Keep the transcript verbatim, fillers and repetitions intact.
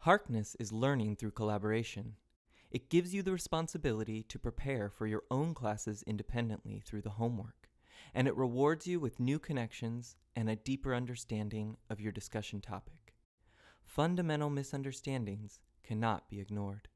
Harkness is learning through collaboration. It gives you the responsibility to prepare for your own classes independently through the homework, and it rewards you with new connections and a deeper understanding of your discussion topic. Fundamental misunderstandings cannot be ignored.